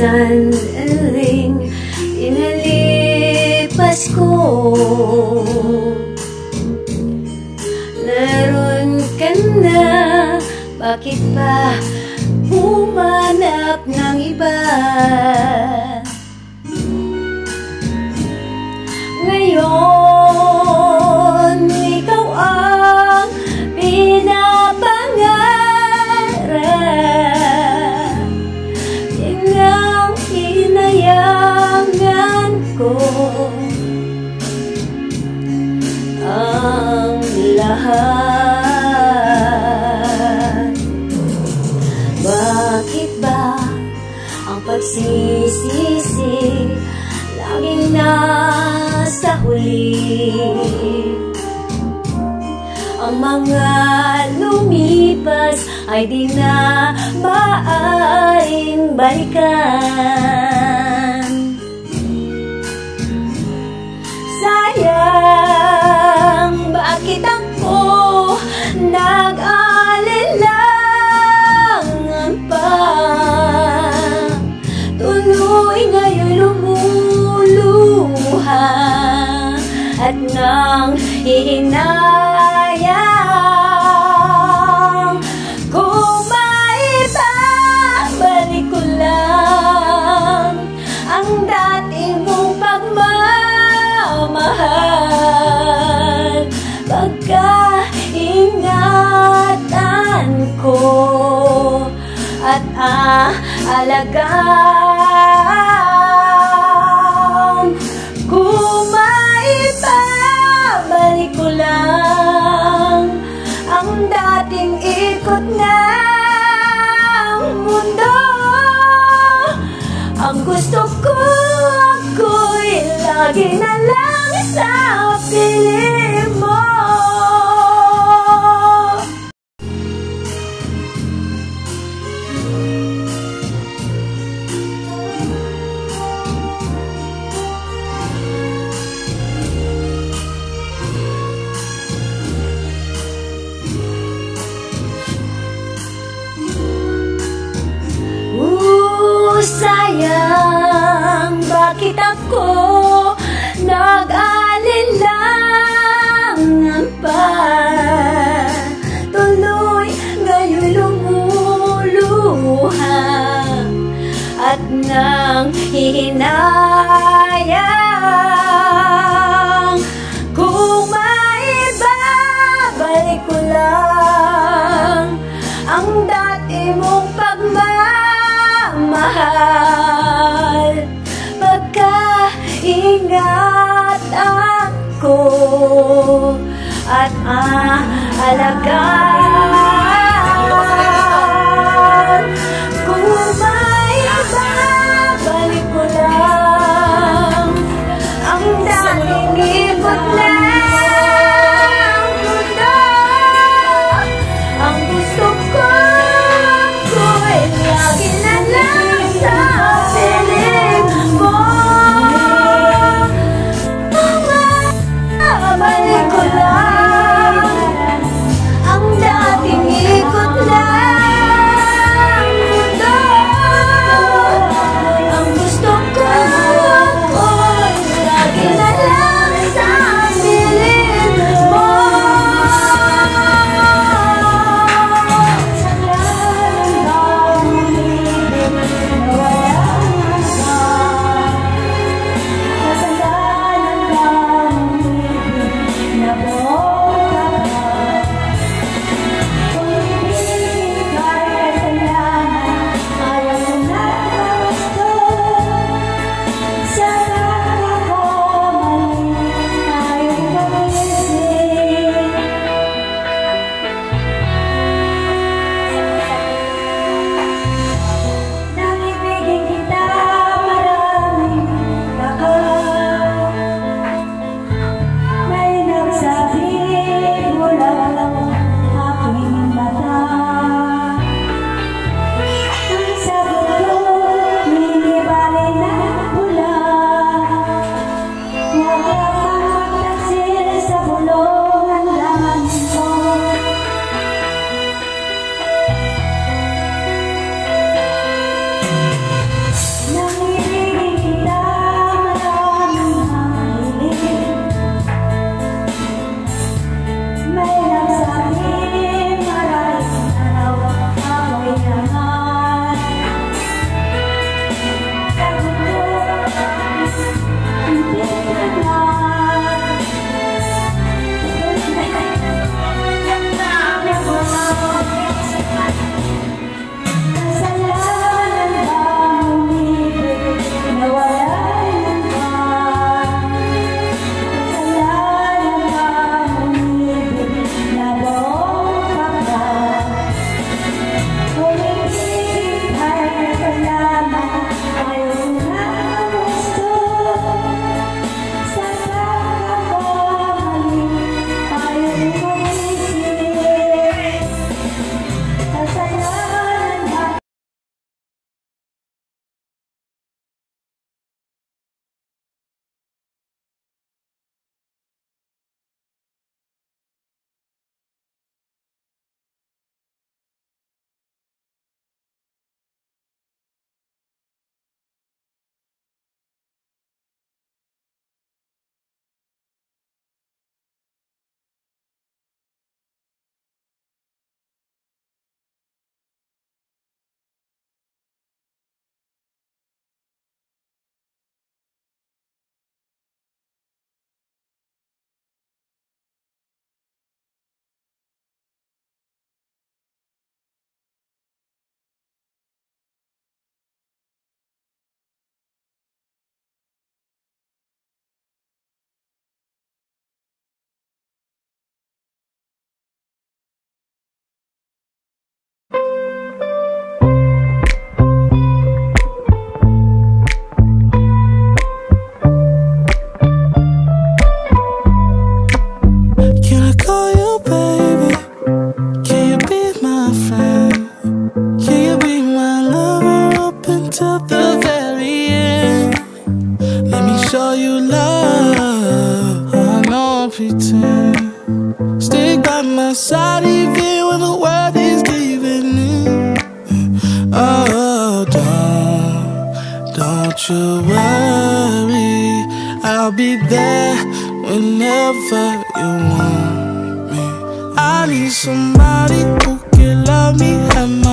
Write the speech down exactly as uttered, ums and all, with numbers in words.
sandaling inalipas ko. Naroon ka na, bakit pa humanap ng iba? Ngayon, ikaw ang pinapangarap. Yan ang hinayangan ko. Ang lahat. Bakit ba ang pagsisisi laging nasa huli? Ang mga lumipas ay di na maaaring balikan. Sayang, bakit ako nag-alinlangan pa? Tuloy ngayon lumuluha at nang hihinayang kung maibabalik ko lang ang dati mong pagmamahal. Pagkaingatan ko at aalagaan kung maibabalik ko lang ang dating ikot ng mundo. Ang gusto ko ako'y lagi na lang sa piling mo. Sayang, bakit ako nag-alinlangan pa? Tuloy ngayon lumuluha at nang hihinayang kung maibabalik ko lang ang dati mong pagmamahal. Pagkaingatan ko at aalagaan kung maibabalik ko lang ang dating ikot ng mundo. Ang gusto ko ako'y lagi na lang sa piling mo. Balik ko lang ang dati show you love. I know I pretend. Stick by my side even when the world is giving in. Oh, don't, don't you worry, I'll be there whenever you want me. I need somebody who can love me at my